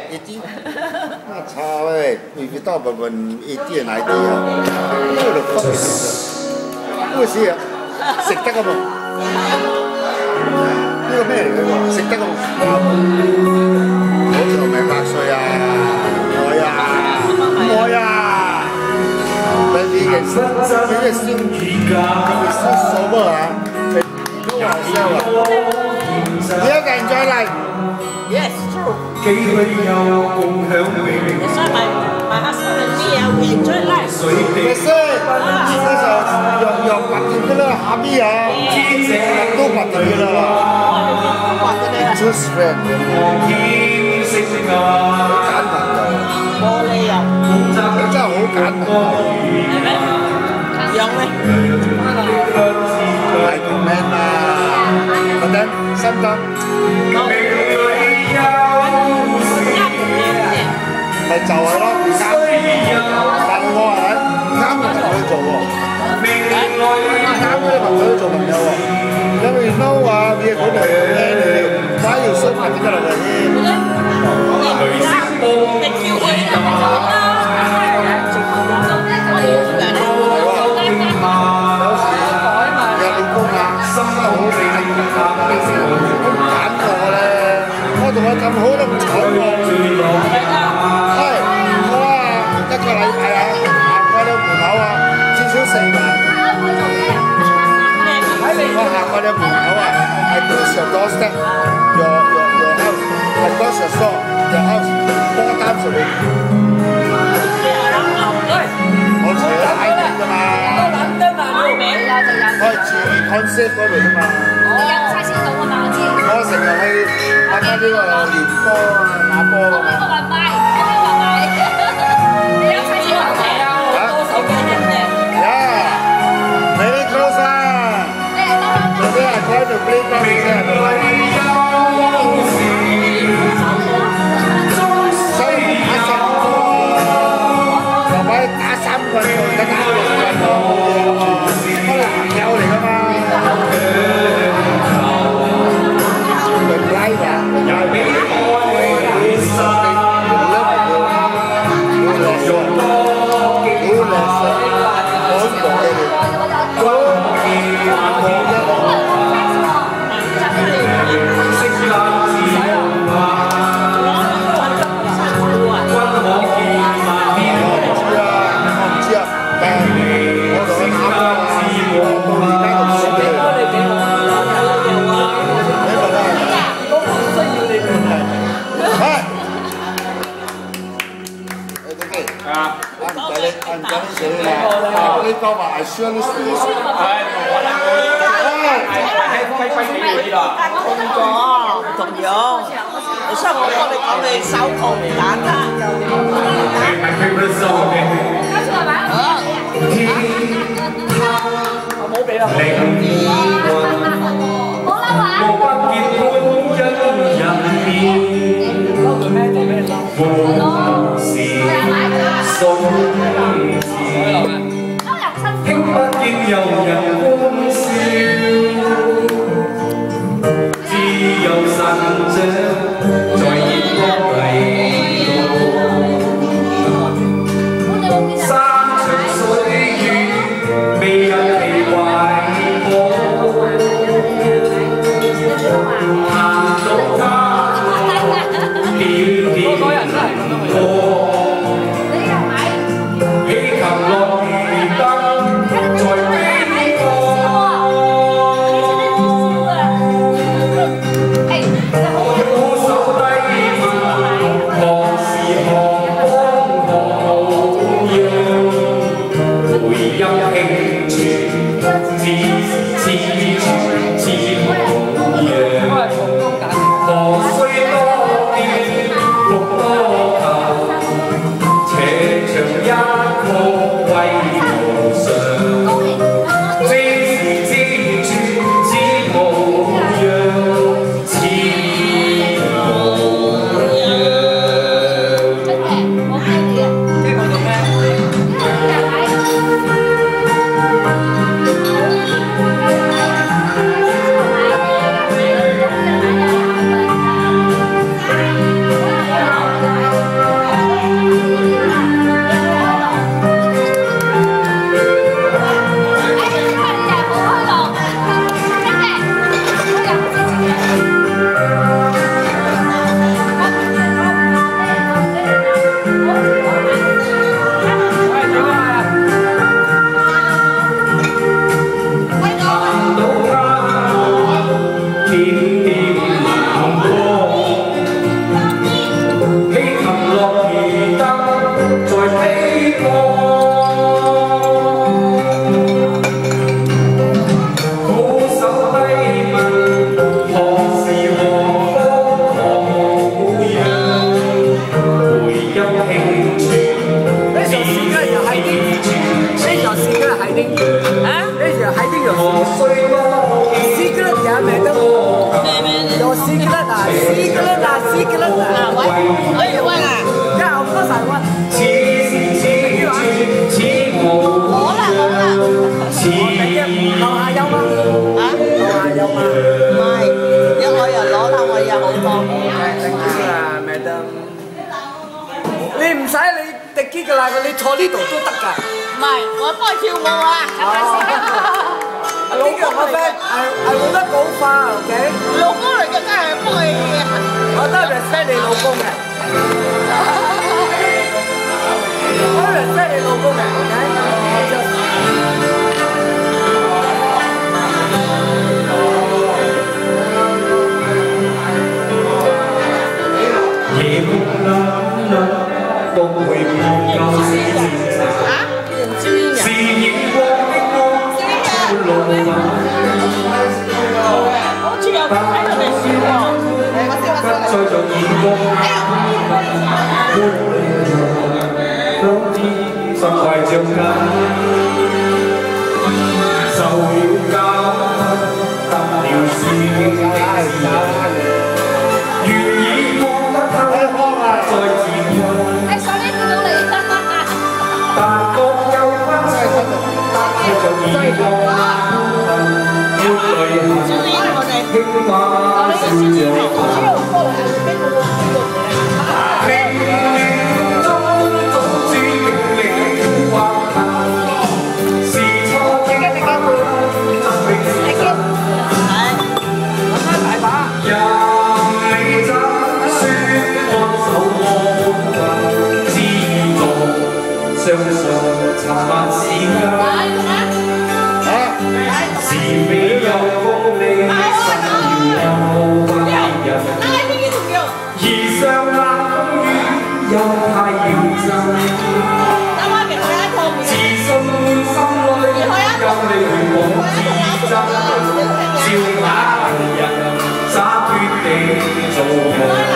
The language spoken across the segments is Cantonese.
80？我操喂，你到问80哪啲啊？呢度分嘅咩事啊？食得噶噃？呢個咩嚟嘅？食得噶噃？好長命百歲啊！愛啊！但係你嘅燒手麼啊？都好笑啊！你一個人再嚟 Yes, true. That's why my husband and me, we enjoy life. 可是，至少有八點嘅啦，下邊啊，都八點嘅啦。Just friend。好簡單㗎。 冇理由。 真係好簡單。 係咩？有咩？ 係 comment 啊，或者心得。咪就係咯，唔啱。但係我係唔啱嘅就去做喎，啱嘅朋友去做朋友喎。因為 no 啊，你嗰度快要衰埋啲得落嚟先。 你叫佢就係啦。 有時有老公啊，心都好地都唔揀我咧，我同佢咁好都唔睬我。一個禮拜啊，行過到門口啊，至少4萬。我行過到門口啊，I push your doorstep, your house, I push your store, your house, 4 times a week。我住喺海邊㗎嘛，我係住 concept 嗰度㗎嘛。 差先到啊嘛，我知。 我成日去參加呢個練波啊、打波㗎嘛。Very close lah. Jadi aku ada beli kan bisa. Saya asam. Sampai asam kan, kena asam kan. Kalau jauh ni kan. Berlai lah. Kau mah Aisyah lu sendiri. không同樣，所以我哋講你手痛唔簡單。我冇俾啦。 冇啦話。 聽不見有人歡笑，自由神像在熱光裏山長水遠，未人期懷抱。 呢幾多啊？喂，可以温啊？一後多晒温。冇啦冇啦。樓下有嗎？啊？樓下有嗎？唔係，一我又攞啦，我有好多。 Thank you 啊，Madam。你唔使你滴機㗎啦，你坐呢度都得㗎。 唔係，我幫佢跳舞啊！ 呢個我 friend 係會得講化 ，OK？ 老公嚟嘅，梗係幫佢嘅。 我都 respect 你老公嘅，我 respect 你老公嘅 ，OK？ 夜幕冷冷，都會沒有時間。是熒光的光，路漫。 好似有睇到你笑喎。 不再像以往，當天心懷着緊，受了教，得了是願意放得透，不再自困。 哎，上呢見到你， 但各有分數，得了就以往，沒淚痕，輕化笑着。相信殘萬時間，是美有功利，心要無關人。而上冷風雨又太認真，自信滿心裏，有你無自爭，笑啞人，灑脱地做人。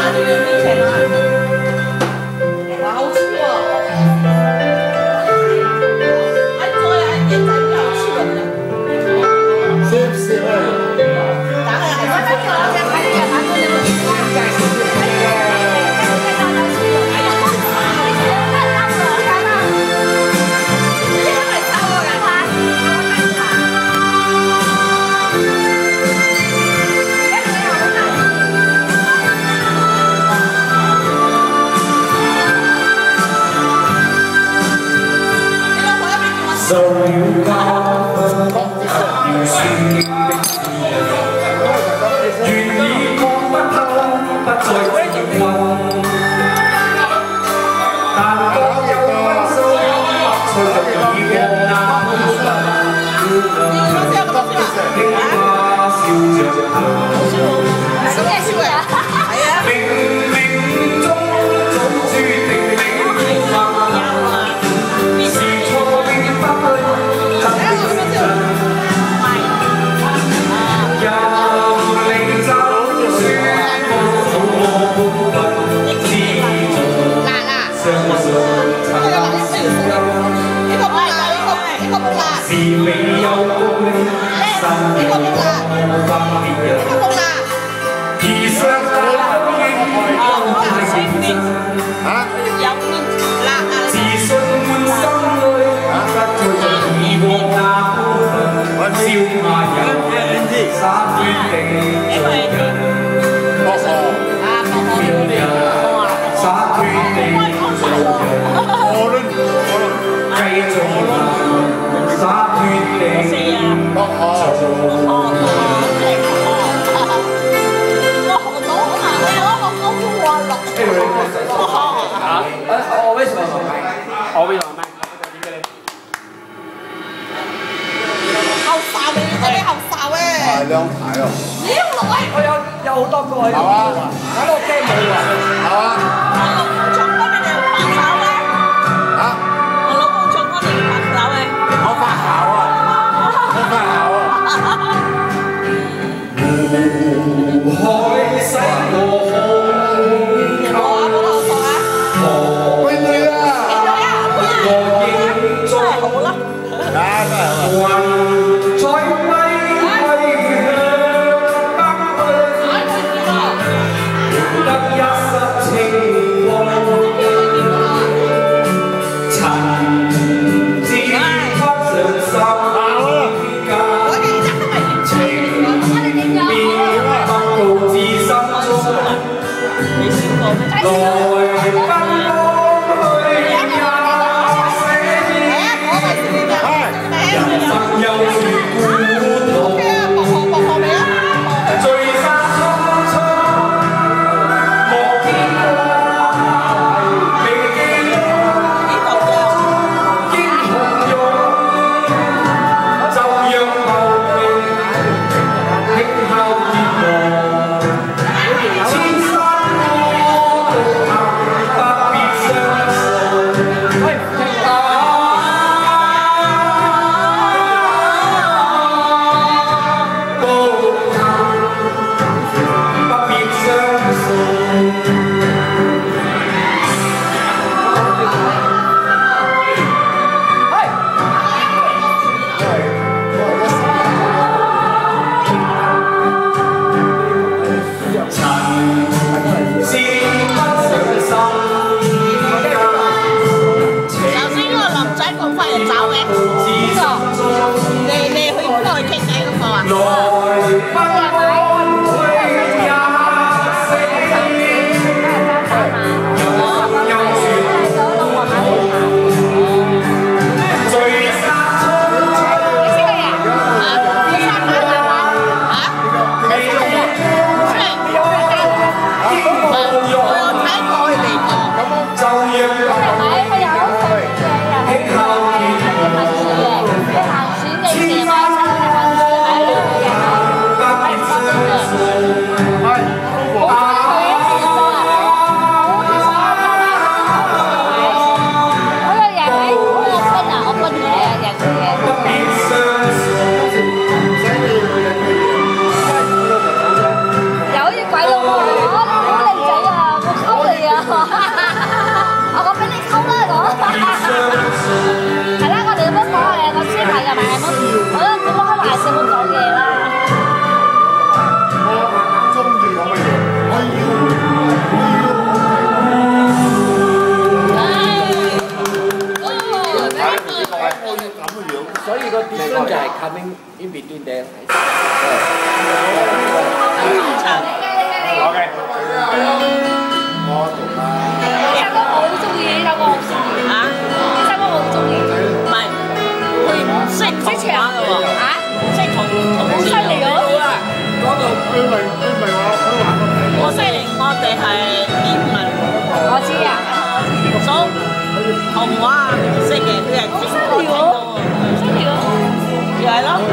受了教訓，要宣經的詩人，願意看不透，不再自困。但各有分數，隨着以往那空份，輕花笑着行。冥冥中早注定你要是錯的不真的真，任你走說我半分知道，相信曾是美有功利，心要無分別人。而相愛應愛太認真，自信滿心裏，不再像以往那般笑罵人，灑脱地做人，灑脱地做人，繼續灑脱地做人。 我為什麼？我為什麼？ 後哨你嗰啲後哨咧。 係兩排咯。 我有好多個喺度，喺度驚冇啊， 係嘛？ 唱歌你哋拍手咧？ 嚇？ 我老公唱歌你哋拍手咧？ 我發姣啊！我發姣啊！ 海洗我胸口， 美女啊！ 我影中啊，真係好啊！ 雲在揮揮向北去，得一所以個 difference 就係 coming in between there。 OK。 呢首歌我好中意，呢首歌好中意啊！呢首歌我好中意。唔係，佢唔識同話嘅喎。啊？唔識同好犀利喎！ 嗰度佢咪話佢玩過嚟。 我雖然我哋係英文， 我知啊， 所童話唔識嘅，佢係識聽到喎。 犀利喎！ 又係咯。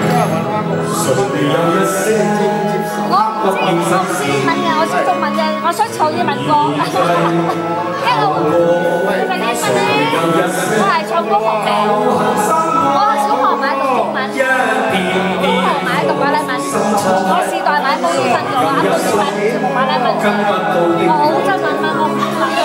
我唔識英文嘅，我識中文嘅，我想唱英文歌。因為其實英文咧，我係唱歌學嘅。我小學買讀中文，中學買讀馬來文，我時代買冇英文嘅，我啱到英文全部馬來文。我好憎文，我唔